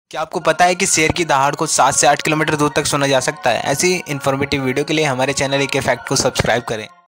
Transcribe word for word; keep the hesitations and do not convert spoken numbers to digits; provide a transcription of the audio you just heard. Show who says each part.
Speaker 1: क्या आपको पता है कि शेर की दहाड़ को सात से आठ किलोमीटर दूर तक सुना जा सकता है? ऐसी इन्फॉर्मेटिव वीडियो के लिए हमारे चैनल एक फैक्ट को सब्सक्राइब करें।